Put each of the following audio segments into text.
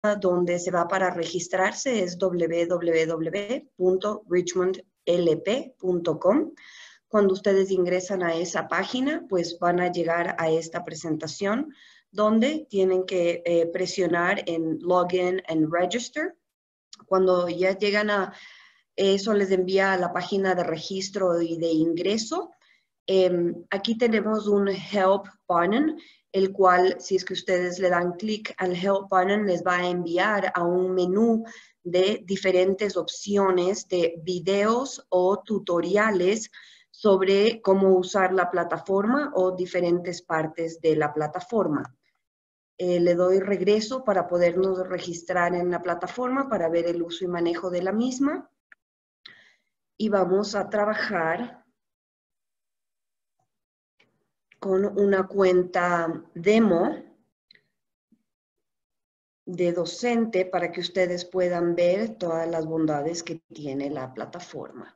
donde se va para registrarse es www.richmondlp.com. Cuando ustedes ingresan a esa página, pues van a llegar a esta presentación donde tienen que presionar en Login and Register. Cuando ya llegan a eso, les envía a la página de registro y de ingreso. Aquí tenemos un Help button, el cual, si es que ustedes le dan clic al Help button, les va a enviar a un menú de diferentes opciones de videos o tutoriales sobre cómo usar la plataforma o diferentes partes de la plataforma. Le doy regreso para podernos registrar en la plataforma para ver el uso y manejo de la misma. Y vamos a trabajar con una cuenta demo de docente para que ustedes puedan ver todas las bondades que tiene la plataforma.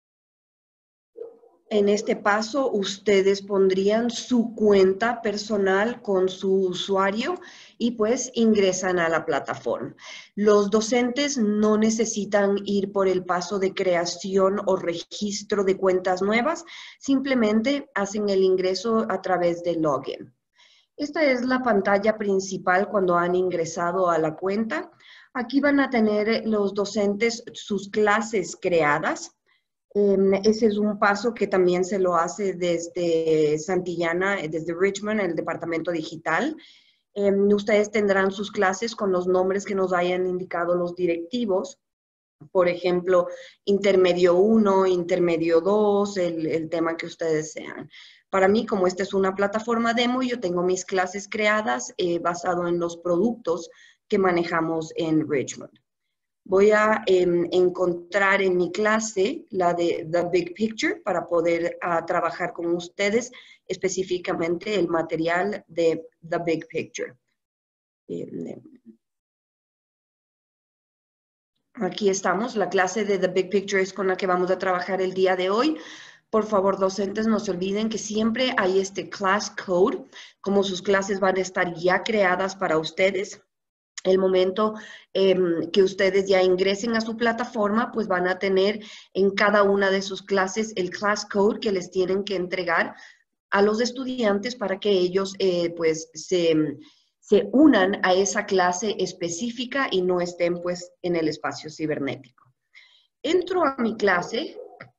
En este paso, ustedes pondrían su cuenta personal con su usuario y pues ingresan a la plataforma. Los docentes no necesitan ir por el paso de creación o registro de cuentas nuevas, simplemente hacen el ingreso a través de login. Esta es la pantalla principal cuando han ingresado a la cuenta. Aquí van a tener los docentes sus clases creadas. Ese es un paso que también se lo hace desde Santillana, desde Richmond, el departamento digital. Ustedes tendrán sus clases con los nombres que nos hayan indicado los directivos. Por ejemplo, intermedio 1, intermedio 2, el tema que ustedes sean. Para mí, como esta es una plataforma demo, yo tengo mis clases creadas basado en los productos que manejamos en Richmond. Voy a encontrar en mi clase la de The Big Picture para poder trabajar con ustedes específicamente el material de The Big Picture. Aquí estamos, la clase de The Big Picture es con la que vamos a trabajar el día de hoy. Por favor, docentes, no se olviden que siempre hay este class code, como sus clases van a estar ya creadas para ustedes. El momento que ustedes ya ingresen a su plataforma, pues van a tener en cada una de sus clases el class code que les tienen que entregar a los estudiantes para que ellos pues se unan a esa clase específica y no estén pues en el espacio cibernético. Entro a mi clase.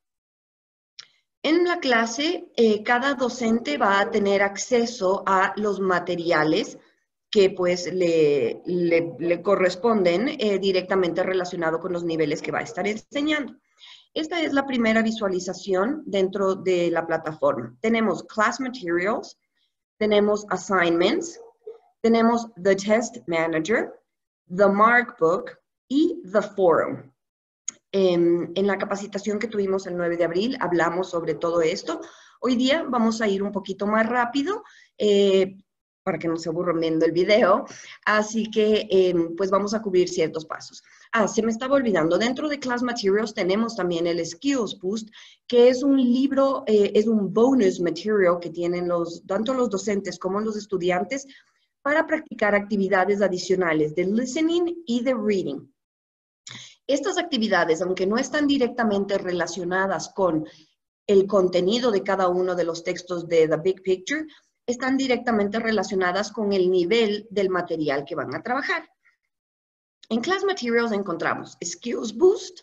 En la clase, cada docente va a tener acceso a los materiales que pues le corresponden directamente relacionado con los niveles que va a estar enseñando. Esta es la primera visualización dentro de la plataforma. Tenemos Class Materials, tenemos Assignments, tenemos The Test Manager, The Markbook y The Forum. En la capacitación que tuvimos el 9 de abril hablamos sobre todo esto. Hoy día vamos a ir un poquito más rápido para que no se aburran viendo el video. Así que pues vamos a cubrir ciertos pasos. Se me estaba olvidando. Dentro de Class Materials tenemos también el Skills Boost, que es un libro, es un bonus material que tienen tanto los docentes como los estudiantes para practicar actividades adicionales de listening y de reading. Estas actividades, aunque no están directamente relacionadas con el contenido de cada uno de los textos de The Big Picture, están directamente relacionadas con el nivel del material que van a trabajar. En Class Materials encontramos Skills Boost,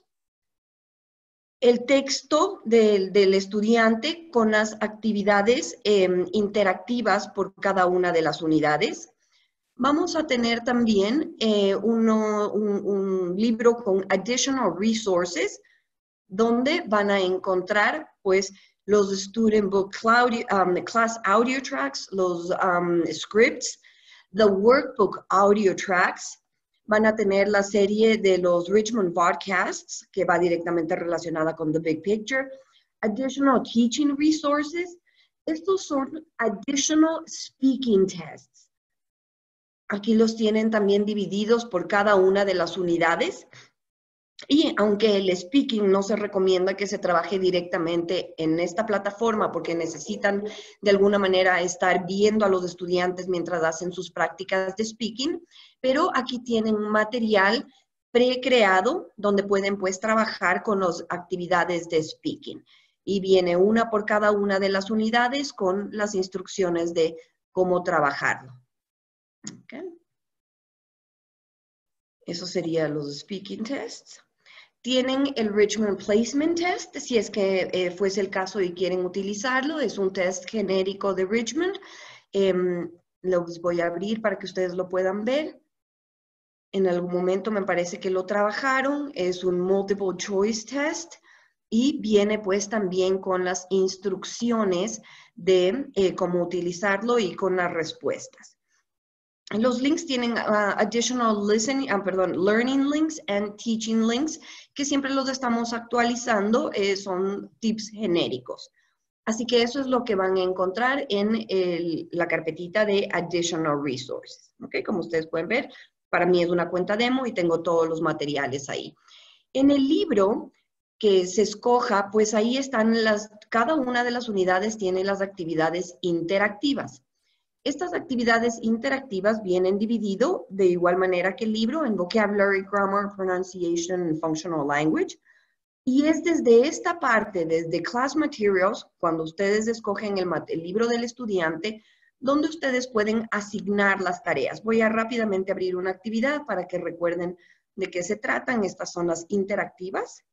el texto del estudiante con las actividades interactivas por cada una de las unidades. Vamos a tener también un libro con Additional Resources, donde van a encontrar pues los Student Book Class Audio Tracks, los scripts, the Workbook Audio Tracks. Van a tener la serie de los Richmond Podcasts, que va directamente relacionada con The Big Picture. Additional Teaching Resources. Estos son Additional Speaking Tests. Aquí los tienen también divididos por cada una de las unidades. Y aunque el speaking no se recomienda que se trabaje directamente en esta plataforma porque necesitan de alguna manera estar viendo a los estudiantes mientras hacen sus prácticas de speaking, pero aquí tienen un material precreado donde pueden pues trabajar con las actividades de speaking. Y viene una por cada una de las unidades con las instrucciones de cómo trabajarlo. Okay. Eso sería los speaking tests. Tienen el Richmond Placement Test, si es que fuese el caso y quieren utilizarlo. Es un test genérico de Richmond. Los voy a abrir para que ustedes lo puedan ver. En algún momento me parece que lo trabajaron. Es un Multiple Choice Test y viene pues también con las instrucciones de cómo utilizarlo y con las respuestas. Los links tienen learning links and teaching links, que siempre los estamos actualizando, son tips genéricos. Así que eso es lo que van a encontrar en la carpetita de Additional Resources. ¿Okay? Como ustedes pueden ver, para mí es una cuenta demo y tengo todos los materiales ahí. En el libro que se escoja, pues ahí están cada una de las unidades tiene las actividades interactivas. Estas actividades interactivas vienen dividido de igual manera que el libro en Vocabulary, Grammar, Pronunciation and Functional Language. Y es desde esta parte, desde Class Materials, cuando ustedes escogen el libro del estudiante, donde ustedes pueden asignar las tareas. Voy a rápidamente abrir una actividad para que recuerden de qué se tratan. Estas son las interactivas.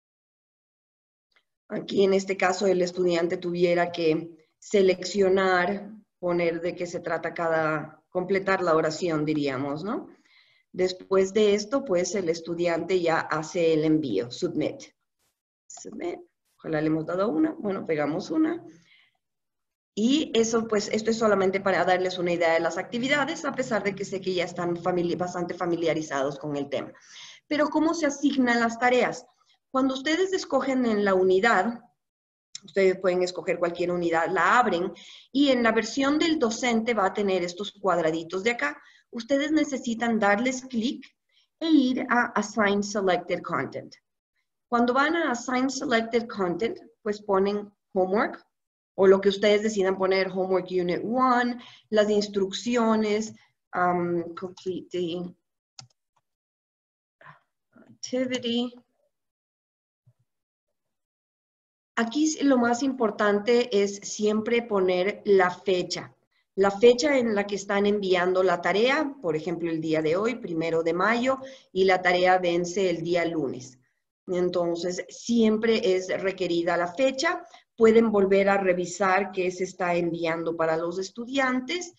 Aquí en este caso el estudiante tuviera que seleccionar, poner de qué se trata completar la oración, diríamos, ¿no? Después de esto, pues el estudiante ya hace el envío, submit. Submit. Ojalá le hemos dado una. Bueno, pegamos una. Y eso, pues, esto es solamente para darles una idea de las actividades, a pesar de que sé que ya están bastante familiarizados con el tema. Pero, ¿cómo se asignan las tareas? Cuando ustedes escogen en la unidad, ustedes pueden escoger cualquier unidad, la abren y en la versión del docente va a tener estos cuadraditos de acá. Ustedes necesitan darles clic e ir a Assign Selected Content. Cuando van a Assign Selected Content, pues ponen Homework o lo que ustedes decidan poner, Homework Unit 1, las instrucciones, Complete the Activity. Aquí lo más importante es siempre poner la fecha en la que están enviando la tarea, por ejemplo, el día de hoy, 1 de mayo, y la tarea vence el día lunes. Entonces, siempre es requerida la fecha. Pueden volver a revisar qué se está enviando para los estudiantes.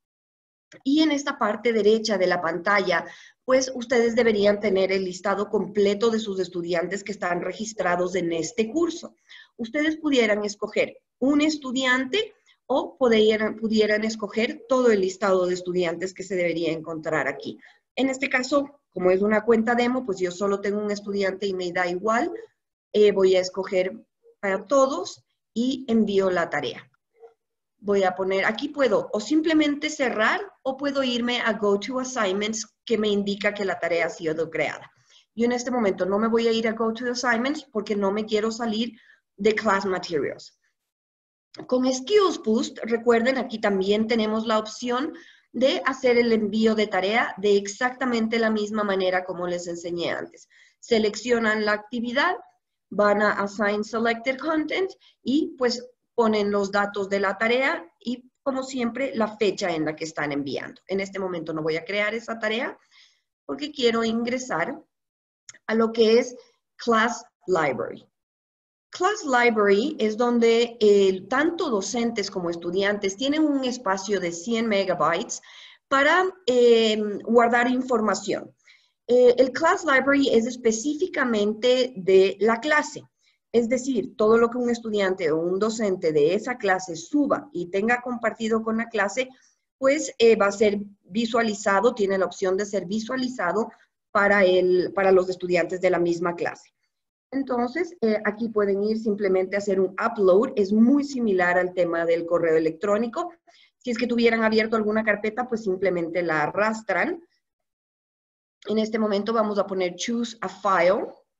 Y en esta parte derecha de la pantalla, pues ustedes deberían tener el listado completo de sus estudiantes que están registrados en este curso. Ustedes pudieran escoger un estudiante o pudieran escoger todo el listado de estudiantes que se debería encontrar aquí. En este caso, como es una cuenta demo, pues yo solo tengo un estudiante y me da igual. Voy a escoger para todos y envío la tarea. Voy a poner, aquí puedo o simplemente cerrar o puedo irme a Go to Assignments que me indica que la tarea ha sido creada. Yo en este momento no me voy a ir a Go to Assignments porque no me quiero salir de Class Materials. Con Skills Boost, recuerden, aquí también tenemos la opción de hacer el envío de tarea de exactamente la misma manera como les enseñé antes. Seleccionan la actividad, van a Assign Selected Content y pues ponen los datos de la tarea y, como siempre, la fecha en la que están enviando. En este momento no voy a crear esa tarea porque quiero ingresar a lo que es Class Library. Class Library es donde tanto docentes como estudiantes tienen un espacio de 100 megabytes para guardar información. El Class Library es específicamente de la clase. Es decir, todo lo que un estudiante o un docente de esa clase suba y tenga compartido con la clase, pues va a ser visualizado, tiene la opción de ser visualizado para los estudiantes de la misma clase. Entonces, aquí pueden ir simplemente a hacer un upload. Es muy similar al tema del correo electrónico. Si es que tuvieran abierto alguna carpeta, pues simplemente la arrastran. En este momento vamos a poner Choose a File.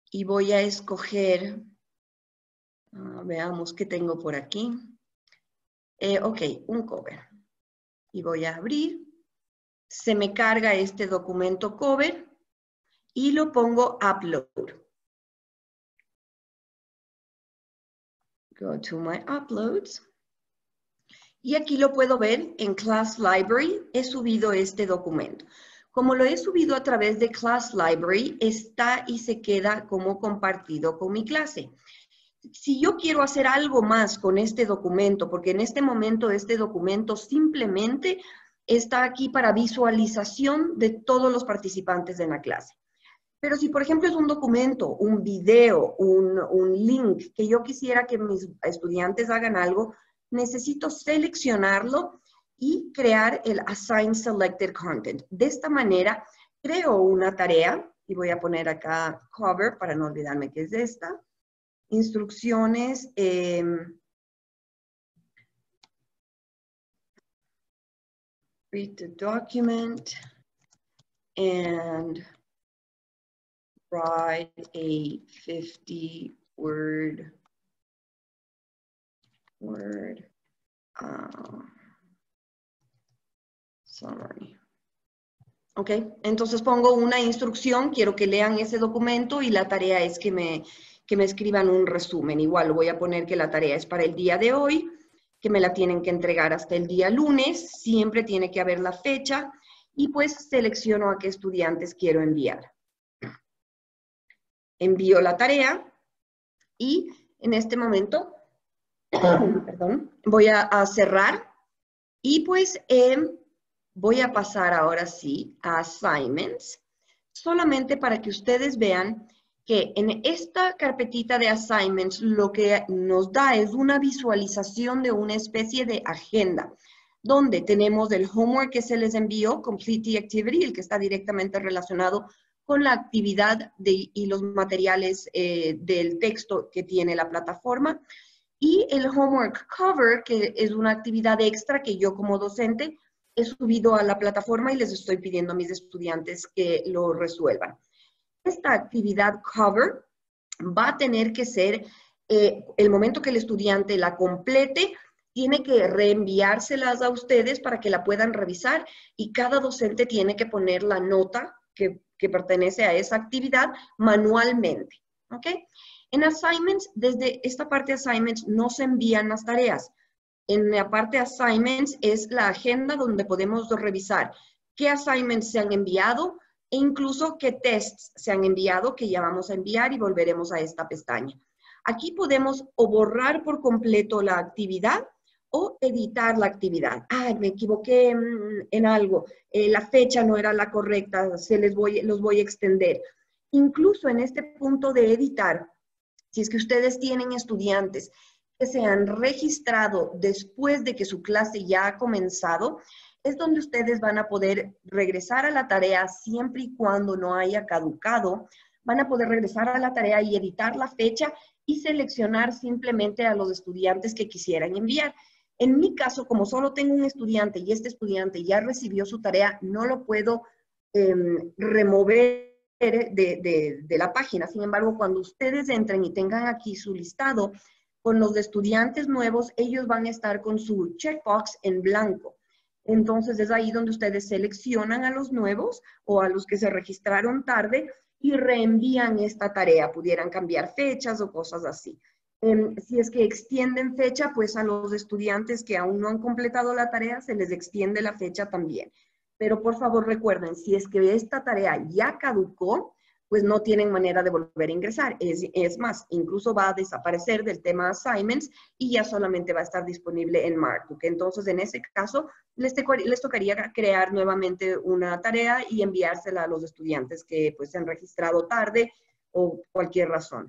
y voy a escoger, veamos qué tengo por aquí. Ok, un cover. Y voy a abrir. Se me carga este documento cover y lo pongo upload. Go to my uploads. Y aquí lo puedo ver en Class Library. He subido este documento. Como lo he subido a través de Class Library, está y se queda como compartido con mi clase. Si yo quiero hacer algo más con este documento, porque en este momento este documento simplemente está aquí para visualización de todos los participantes en la clase. Pero si, por ejemplo, es un documento, un video, un link que yo quisiera que mis estudiantes hagan algo, necesito seleccionarlo y crear el Assign Selected Content. De esta manera, creo una tarea, y voy a poner acá cover para no olvidarme que es esta. Instrucciones, read the document and write a 50-word summary. Ok, entonces pongo una instrucción, quiero que lean ese documento y la tarea es que me escriban un resumen. Igual lo voy a poner que la tarea es para el día de hoy, que me la tienen que entregar hasta el día lunes, siempre tiene que haber la fecha y pues selecciono a qué estudiantes quiero enviar. Envío la tarea y en este momento, perdón, voy a cerrar y pues voy a pasar ahora sí a Assignments, solamente para que ustedes vean que en esta carpetita de Assignments lo que nos da es una visualización de una especie de agenda, donde tenemos el homework que se les envió, Complete the Activity, el que está directamente relacionado con la actividad y los materiales del texto que tiene la plataforma, y el homework cover, que es una actividad extra que yo como docente he subido a la plataforma y les estoy pidiendo a mis estudiantes que lo resuelvan. Esta actividad cover va a tener que ser, el momento que el estudiante la complete, tiene que reenviárselas a ustedes para que la puedan revisar y cada docente tiene que poner la nota que pertenece a esa actividad manualmente. ¿Ok? En Assignments, desde esta parte de Assignments no se envían las tareas. En la parte de Assignments es la agenda donde podemos revisar qué assignments se han enviado e incluso qué tests se han enviado, que ya vamos a enviar y volveremos a esta pestaña. Aquí podemos o borrar por completo la actividad o editar la actividad. Ah, me equivoqué en algo, la fecha no era la correcta, los voy a extender. Incluso en este punto de editar, si es que ustedes tienen estudiantes que se han registrado después de que su clase ya ha comenzado, es donde ustedes van a poder regresar a la tarea siempre y cuando no haya caducado. Van a poder regresar a la tarea y editar la fecha y seleccionar simplemente a los estudiantes que quisieran enviar. En mi caso, como solo tengo un estudiante y este estudiante ya recibió su tarea, no lo puedo remover de la página. Sin embargo, cuando ustedes entren y tengan aquí su listado, con los estudiantes nuevos, ellos van a estar con su checkbox en blanco. Entonces, es ahí donde ustedes seleccionan a los nuevos o a los que se registraron tarde y reenvían esta tarea. Pudieran cambiar fechas o cosas así. Si es que extienden fecha, pues a los estudiantes que aún no han completado la tarea, se les extiende la fecha también. Pero por favor recuerden, si es que esta tarea ya caducó, pues no tienen manera de volver a ingresar. Es más, incluso va a desaparecer del tema assignments y ya solamente va a estar disponible en Markbook. Entonces, en ese caso, les tocaría crear nuevamente una tarea y enviársela a los estudiantes que pues se han registrado tarde o cualquier razón.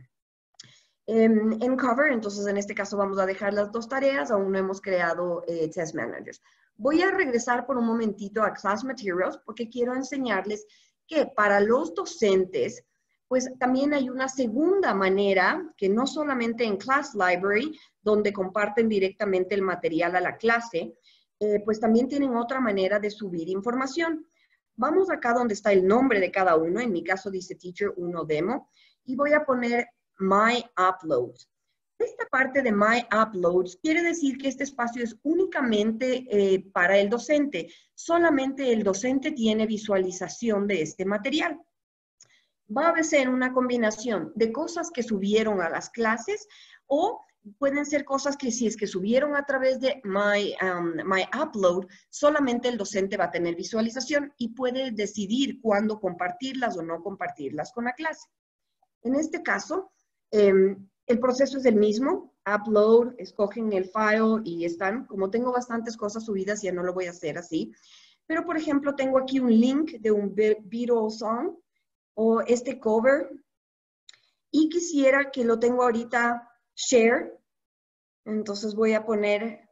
En Cover, entonces en este caso vamos a dejar las dos tareas, aún no hemos creado Test Managers. Voy a regresar por un momentito a Class Materials porque quiero enseñarles que para los docentes, pues también hay una segunda manera, que no solamente en Class Library, donde comparten directamente el material a la clase, pues también tienen otra manera de subir información. Vamos acá donde está el nombre de cada uno, en mi caso dice Teacher 1 Demo, y voy a poner My Uploads. Esta parte de My Uploads quiere decir que este espacio es únicamente para el docente. Solamente el docente tiene visualización de este material. Va a ser una combinación de cosas que subieron a las clases o pueden ser cosas que si es que subieron a través de My Upload, solamente el docente va a tener visualización y puede decidir cuándo compartirlas o no compartirlas con la clase. En este caso, el proceso es el mismo. Upload, escogen el file y están. Como tengo bastantes cosas subidas, ya no lo voy a hacer así. Pero, por ejemplo, tengo aquí un link de un Beatles song o este cover y quisiera que lo tengo ahorita share. Entonces voy a poner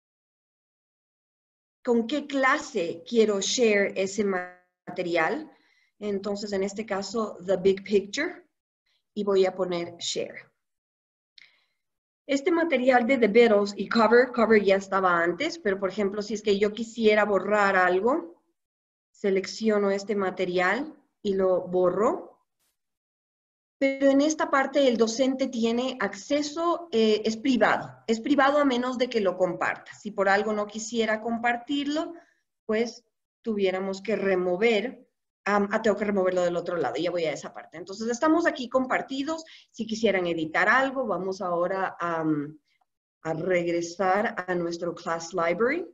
con qué clase quiero share ese material. Entonces, en este caso, The Big Picture. Y voy a poner share. Este material de The Beatles y cover ya estaba antes, pero por ejemplo, si es que yo quisiera borrar algo, selecciono este material y lo borro. Pero en esta parte el docente tiene acceso, es privado a menos de que lo comparta. Si por algo no quisiera compartirlo, pues tuviéramos que remover, tengo que removerlo del otro lado, ya voy a esa parte. Entonces estamos aquí compartidos, si quisieran editar algo, vamos ahora a regresar a nuestro Class Library.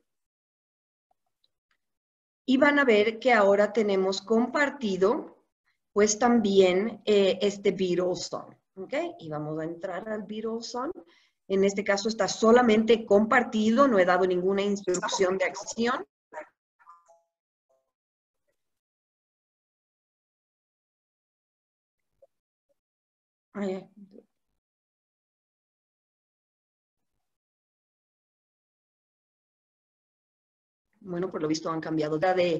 Y van a ver que ahora tenemos compartido pues también este Beatles song, ¿ok? Y vamos a entrar al Beatles song. En este caso está solamente compartido, no he dado ninguna instrucción de acción. Bueno, por lo visto han cambiado.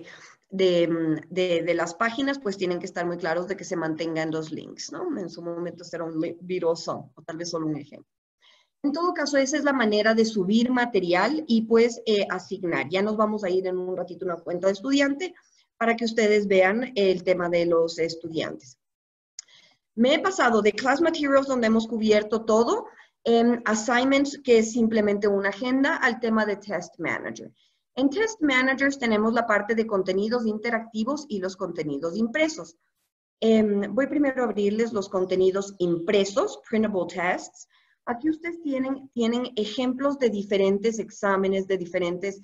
De las páginas, pues tienen que estar muy claros de que se mantengan los links, ¿no? En su momento será un Beatles song, o tal vez solo un ejemplo. En todo caso, esa es la manera de subir material y pues asignar. Ya nos vamos a ir en un ratito a una cuenta de estudiante para que ustedes vean el tema de los estudiantes. Me he pasado de Class Materials, donde hemos cubierto todo, en Assignments, que es simplemente una agenda, al tema de Test Manager. En Test Managers tenemos la parte de contenidos interactivos y los contenidos impresos. Voy primero a abrirles los contenidos impresos, Printable Tests. Aquí ustedes tienen ejemplos de diferentes exámenes, de diferentes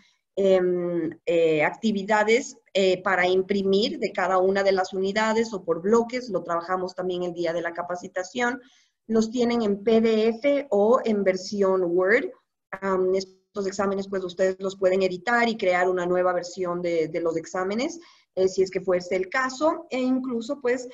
actividades para imprimir de cada una de las unidades o por bloques. Lo trabajamos también el día de la capacitación. Los tienen en PDF o en versión Word. Estos exámenes, pues ustedes los pueden editar y crear una nueva versión de los exámenes, si es que fuese el caso, e incluso, pues,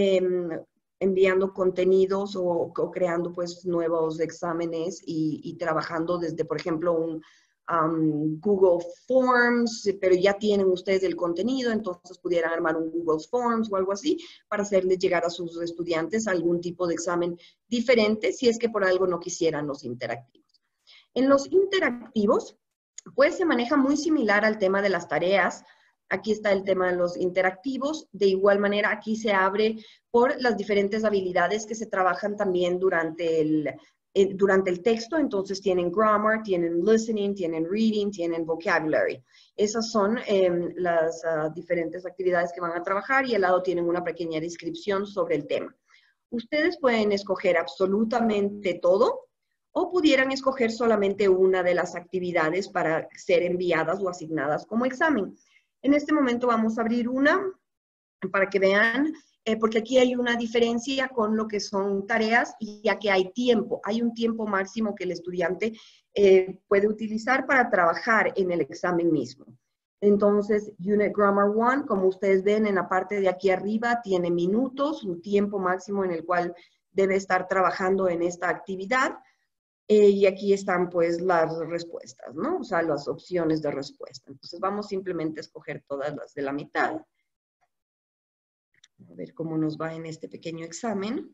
enviando contenidos o creando, pues, nuevos exámenes y trabajando desde, por ejemplo, un Google Forms, pero ya tienen ustedes el contenido, entonces pudieran armar un Google Forms o algo así para hacerles llegar a sus estudiantes algún tipo de examen diferente si es que por algo no quisieran los interactivos. En los interactivos, pues se maneja muy similar al tema de las tareas. Aquí está el tema de los interactivos. De igual manera, aquí se abre por las diferentes habilidades que se trabajan también durante el texto. Entonces tienen grammar, tienen listening, tienen reading, tienen vocabulary. Esas son las diferentes actividades que van a trabajar y al lado tienen una pequeña descripción sobre el tema. Ustedes pueden escoger absolutamente todo o pudieran escoger solamente una de las actividades para ser enviadas o asignadas como examen. En este momento vamos a abrir una para que vean, porque aquí hay una diferencia con lo que son tareas y ya que hay tiempo, hay un tiempo máximo que el estudiante puede utilizar para trabajar en el examen mismo. Entonces, Unit Grammar 1, como ustedes ven en la parte de aquí arriba, tiene minutos, un tiempo máximo en el cual debe estar trabajando en esta actividad. Y aquí están pues las respuestas, ¿no? O sea, las opciones de respuesta. Entonces vamos simplemente a escoger todas las de la mitad. A ver cómo nos va en este pequeño examen.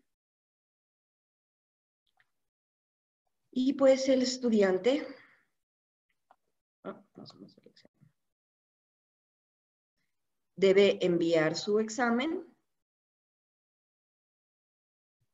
Y pues el estudiante debe enviar su examen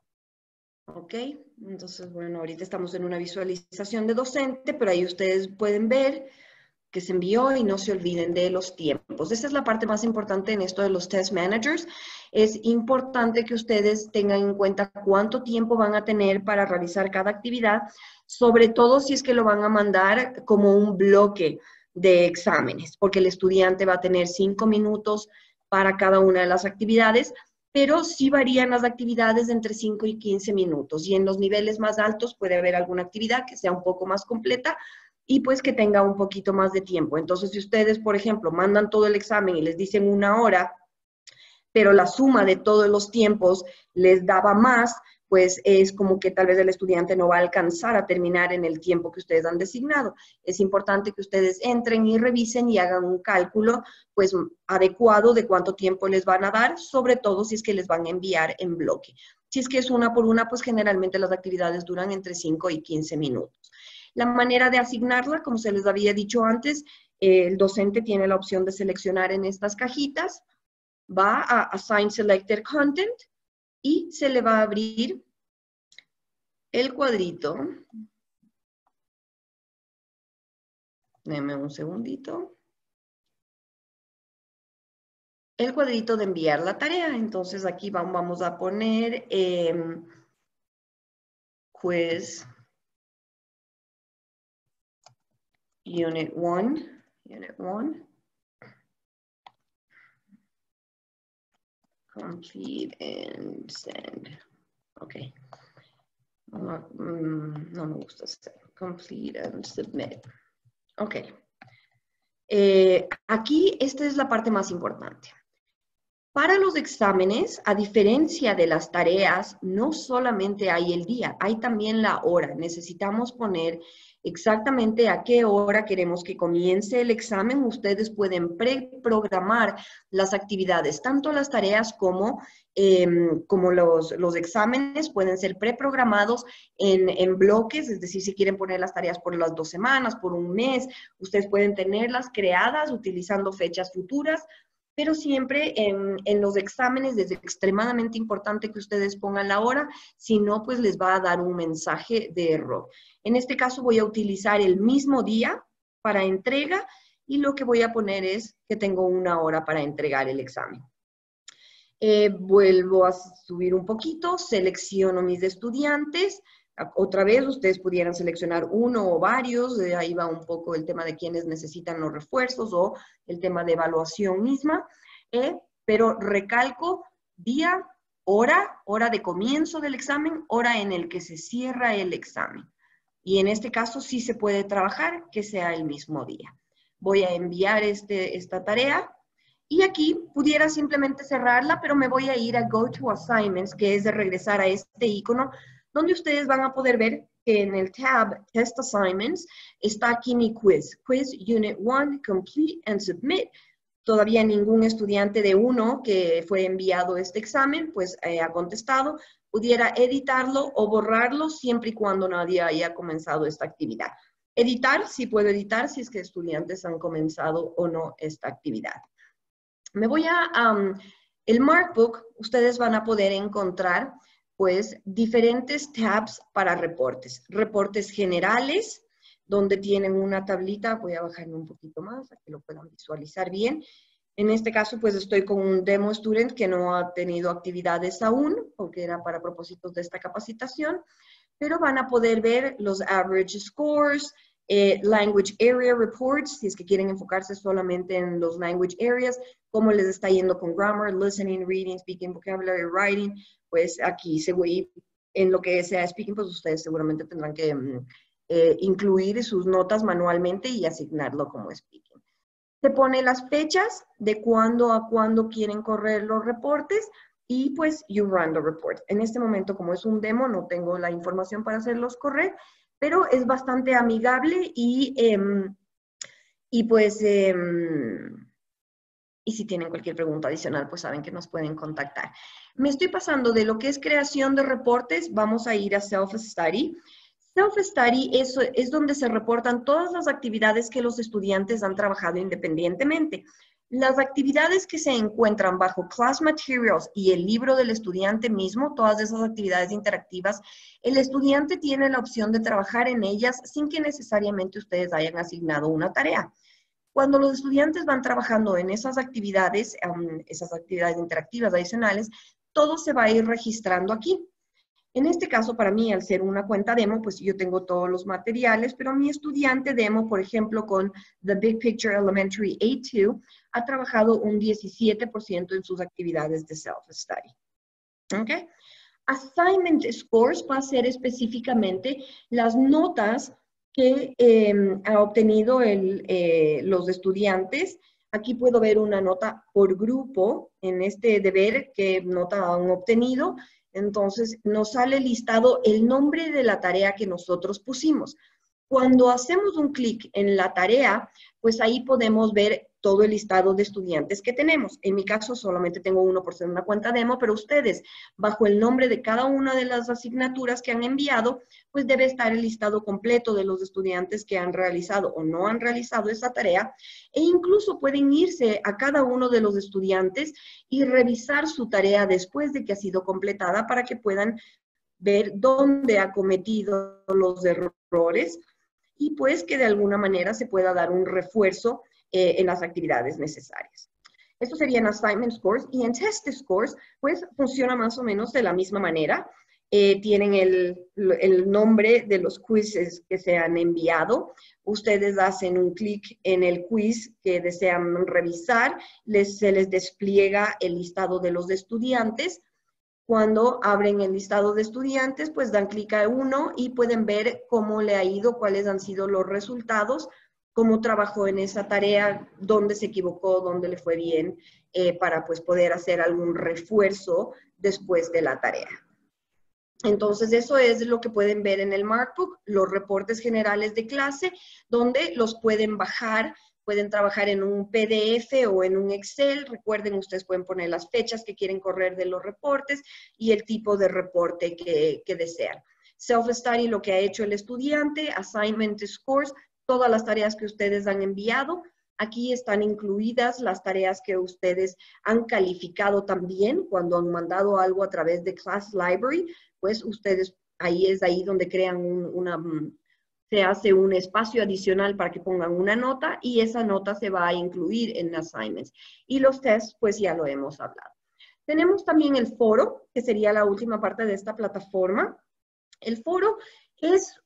Ok, entonces, bueno, ahorita estamos en una visualización de docente, pero ahí ustedes pueden ver que se envió y no se olviden de los tiempos. Esa es la parte más importante en esto de los test managers. Es importante que ustedes tengan en cuenta cuánto tiempo van a tener para realizar cada actividad, sobre todo si es que lo van a mandar como un bloque de exámenes, porque el estudiante va a tener 5 minutos para cada una de las actividades, pero sí varían las actividades de entre 5 y 15 minutos. Y en los niveles más altos puede haber alguna actividad que sea un poco más completa, y pues que tenga un poquito más de tiempo. Entonces, si ustedes, por ejemplo, mandan todo el examen y les dicen 1 hora, pero la suma de todos los tiempos les daba más, pues es como que tal vez el estudiante no va a alcanzar a terminar en el tiempo que ustedes han designado. Es importante que ustedes entren y revisen y hagan un cálculo pues adecuado de cuánto tiempo les van a dar, sobre todo si es que les van a enviar en bloque. Si es que es una por una, pues generalmente las actividades duran entre 5 y 15 minutos. La manera de asignarla, como se les había dicho antes, el docente tiene la opción de seleccionar en estas cajitas, va a Assign Selected Content y se le va a abrir el cuadrito. Deme un segundito. El cuadrito de enviar la tarea. Entonces aquí vamos a poner quiz Unit 1. Complete and send. Ok. No me gusta hacer. Complete and submit. Ok. Aquí esta es la parte más importante. Para los exámenes, a diferencia de las tareas, no solamente hay el día, hay también la hora. Necesitamos poner exactamente a qué hora queremos que comience el examen. Ustedes pueden preprogramar las actividades, tanto las tareas como los exámenes pueden ser preprogramados en bloques, es decir, si quieren poner las tareas por las 2 semanas, por un mes, ustedes pueden tenerlas creadas utilizando fechas futuras. Pero siempre en los exámenes es extremadamente importante que ustedes pongan la hora, si no, pues les va a dar un mensaje de error. En este caso voy a utilizar el mismo día para entrega y lo que voy a poner es que tengo 1 hora para entregar el examen. Vuelvo a subir un poquito, selecciono mis estudiantes. Otra vez, ustedes pudieran seleccionar uno o varios, ahí va un poco el tema de quienes necesitan los refuerzos o el tema de evaluación misma, pero recalco día, hora de comienzo del examen, hora en el que se cierra el examen. Y en este caso sí se puede trabajar que sea el mismo día. Voy a enviar esta tarea. Y aquí pudiera simplemente cerrarla, pero me voy a ir a Go to Assignments, que es de regresar a este icono, donde ustedes van a poder ver que en el tab Test Assignments está aquí mi quiz. Quiz Unit 1, Complete and Submit. Todavía ningún estudiante de 1 que fue enviado este examen, pues ha contestado. Pudiera editarlo o borrarlo siempre y cuando nadie haya comenzado esta actividad. Editar, sí puedo editar si es que estudiantes han comenzado o no esta actividad. Me voy el Markbook, ustedes van a poder encontrar pues diferentes tabs para reportes. Reportes generales, donde tienen una tablita, voy a bajarme un poquito más para que lo puedan visualizar bien. En este caso pues estoy con un demo student que no ha tenido actividades aún, porque era para propósitos de esta capacitación, pero van a poder ver los average scores, language area reports, si es que quieren enfocarse solamente en los language areas, cómo les está yendo con grammar, listening, reading, speaking, vocabulary, writing, pues aquí en lo que sea speaking, pues ustedes seguramente tendrán que incluir sus notas manualmente y asignarlo como speaking. Se pone las fechas de cuándo a cuándo quieren correr los reportes y pues you run the report. En este momento, como es un demo, no tengo la información para hacerlos correr, pero es bastante amigable y si tienen cualquier pregunta adicional, pues saben que nos pueden contactar. Me estoy pasando de lo que es creación de reportes, vamos a ir a Self-Study. Self-Study es donde se reportan todas las actividades que los estudiantes han trabajado independientemente. Las actividades que se encuentran bajo Class Materials y el libro del estudiante mismo, todas esas actividades interactivas, el estudiante tiene la opción de trabajar en ellas sin que necesariamente ustedes hayan asignado una tarea. Cuando los estudiantes van trabajando en esas actividades interactivas adicionales, todo se va a ir registrando aquí. En este caso, para mí, al ser una cuenta demo, pues yo tengo todos los materiales, pero mi estudiante demo, por ejemplo, con The Big Picture Elementary A2, ha trabajado un 17% en sus actividades de self-study. ¿Ok? Assignment scores va a ser específicamente las notas que ha obtenido los estudiantes. Aquí puedo ver una nota por grupo en este deber, qué nota han obtenido. Entonces, nos sale listado el nombre de la tarea que nosotros pusimos. Cuando hacemos un clic en la tarea, pues ahí podemos ver todo el listado de estudiantes que tenemos. En mi caso, solamente tengo uno por ser una cuenta demo, pero ustedes, bajo el nombre de cada una de las asignaturas que han enviado, pues debe estar el listado completo de los estudiantes que han realizado o no han realizado esa tarea, e incluso pueden irse a cada uno de los estudiantes y revisar su tarea después de que ha sido completada para que puedan ver dónde ha cometido los errores y pues que de alguna manera se pueda dar un refuerzo en las actividades necesarias. Estos serían assignment scores, y en test scores pues funciona más o menos de la misma manera. Tienen el nombre de los quizzes que se han enviado. Ustedes hacen un clic en el quiz que desean revisar, se les despliega el listado de los estudiantes. Cuando abren el listado de estudiantes, pues dan clic a uno y pueden ver cómo le ha ido, cuáles han sido los resultados, cómo trabajó en esa tarea, dónde se equivocó, dónde le fue bien, para pues poder hacer algún refuerzo después de la tarea. Entonces, eso es lo que pueden ver en el Markbook, los reportes generales de clase, donde los pueden bajar. Pueden trabajar en un PDF o en un Excel. Recuerden, ustedes pueden poner las fechas que quieren correr de los reportes y el tipo de reporte que desean. Self-study, lo que ha hecho el estudiante. Assignment scores, todas las tareas que ustedes han enviado. Aquí están incluidas las tareas que ustedes han calificado también cuando han mandado algo a través de Class Library. Pues ustedes, ahí es ahí donde crean se hace un espacio adicional para que pongan una nota y esa nota se va a incluir en assignments. Y los tests, pues ya lo hemos hablado. Tenemos también el foro, que sería la última parte de esta plataforma. El foro es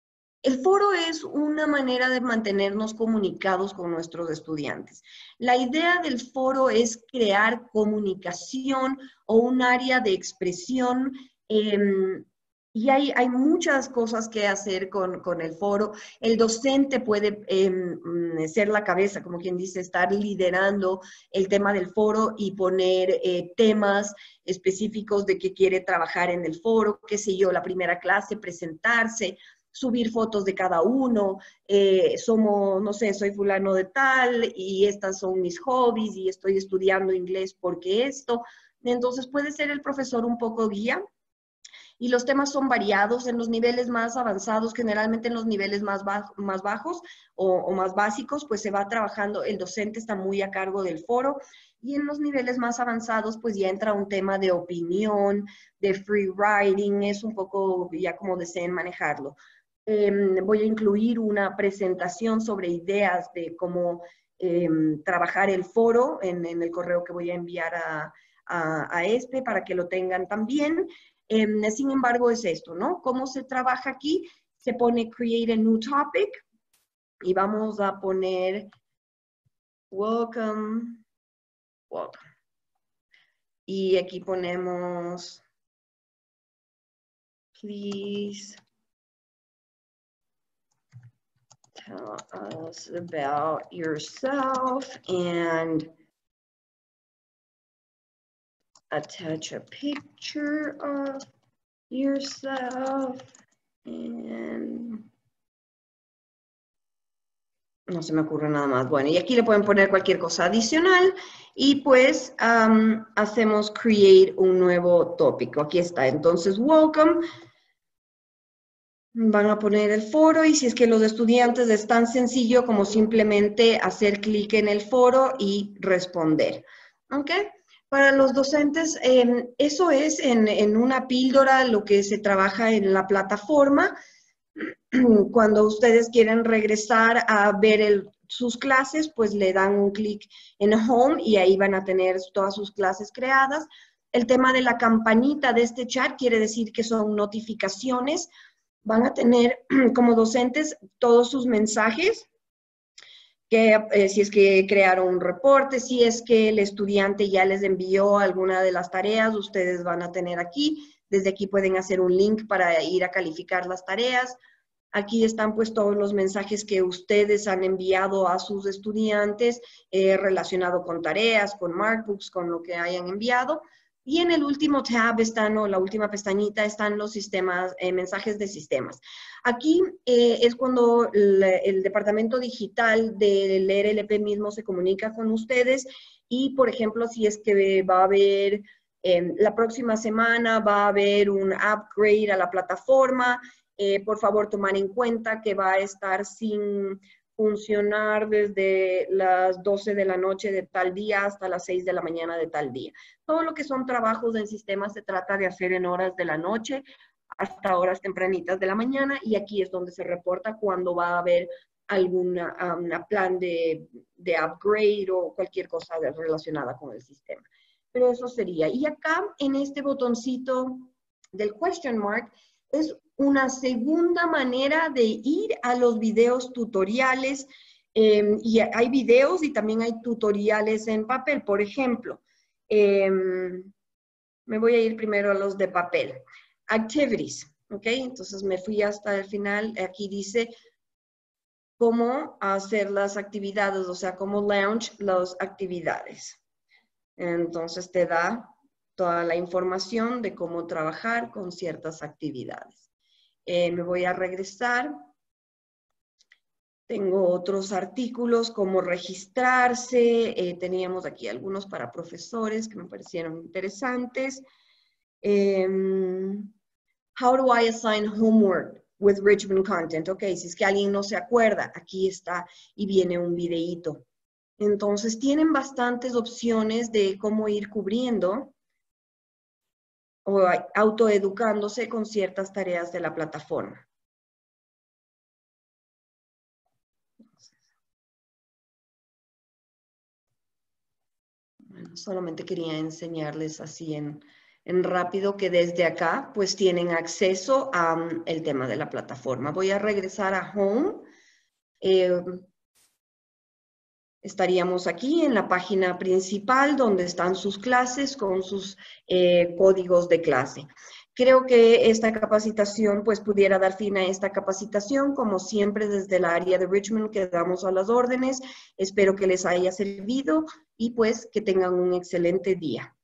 una manera de mantenernos comunicados con nuestros estudiantes. La idea del foro es crear comunicación o un área de expresión. Y hay muchas cosas que hacer con el foro. El docente puede ser la cabeza, como quien dice, estar liderando el tema del foro y poner temas específicos de qué quiere trabajar en el foro, qué sé yo, la primera clase, presentarse, subir fotos de cada uno, no sé, soy fulano de tal y estas son mis hobbies y estoy estudiando inglés porque esto. Entonces puede ser el profesor un poco guía. Y los temas son variados en los niveles más avanzados, generalmente en los niveles más bajos o más básicos, pues se va trabajando, el docente está muy a cargo del foro, y en los niveles más avanzados, pues ya entra un tema de opinión, de free writing, es un poco ya como deseen manejarlo. Voy a incluir una presentación sobre ideas de cómo trabajar el foro en el correo que voy a enviar a para que lo tengan también. Sin embargo, es esto, ¿no? ¿Cómo se trabaja aquí? Se pone Create a New Topic y vamos a poner Welcome, Welcome. Y aquí ponemos Please tell us about yourself and attach a picture of yourself and no se me ocurre nada más. Bueno, y aquí le pueden poner cualquier cosa adicional y pues hacemos create un nuevo tópico. Aquí está. Entonces, welcome. Van a poner el foro y si es que los estudiantes es tan sencillo como simplemente hacer clic en el foro y responder. ¿Ok? Para los docentes, eso es en una píldora lo que se trabaja en la plataforma. Cuando ustedes quieren regresar a ver sus clases, pues le dan un clic en Home y ahí van a tener todas sus clases creadas. El tema de la campanita de este chat quiere decir que son notificaciones. Van a tener como docentes todos sus mensajes, que si es que crearon un reporte, si es que el estudiante ya les envió alguna de las tareas, ustedes van a tener aquí. Desde aquí pueden hacer un link para ir a calificar las tareas. Aquí están pues todos los mensajes que ustedes han enviado a sus estudiantes relacionado con tareas, con markbooks, con lo que hayan enviado. Y en el último tab están, o la última pestañita, están los sistemas, mensajes de sistemas. Aquí es cuando el departamento digital del RLP mismo se comunica con ustedes y, por ejemplo, si es que va a haber, la próxima semana va a haber un upgrade a la plataforma, por favor tomar en cuenta que va a estar sin funcionar desde las 12 de la noche de tal día hasta las 6 de la mañana de tal día. Todo lo que son trabajos en sistemas se trata de hacer en horas de la noche hasta horas tempranitas de la mañana y aquí es donde se reporta cuando va a haber alguna plan de upgrade o cualquier cosa relacionada con el sistema. Pero eso sería. Y acá en este botoncito del question mark es una segunda manera de ir a los videos tutoriales y hay videos y también hay tutoriales en papel. Por ejemplo, me voy a ir primero a los de papel. Activities, ¿ok? Entonces me fui hasta el final. Aquí dice cómo hacer las actividades, o sea, cómo launch las actividades. Entonces te da toda la información de cómo trabajar con ciertas actividades. Me voy a regresar. Tengo otros artículos como registrarse. Teníamos aquí algunos para profesores que me parecieron interesantes. How do I assign homework with Richmond content? Ok, si es que alguien no se acuerda, aquí está y viene un videíto. Entonces, tienen bastantes opciones de cómo ir cubriendo o autoeducándose con ciertas tareas de la plataforma. Bueno, solamente quería enseñarles así en rápido que desde acá pues tienen acceso a el tema de la plataforma. Voy a regresar a Home. Estaríamos aquí en la página principal donde están sus clases con sus códigos de clase. Creo que esta capacitación pues pudiera dar fin a esta capacitación. Como siempre desde el área de Richmond quedamos a las órdenes. Espero que les haya servido y pues que tengan un excelente día.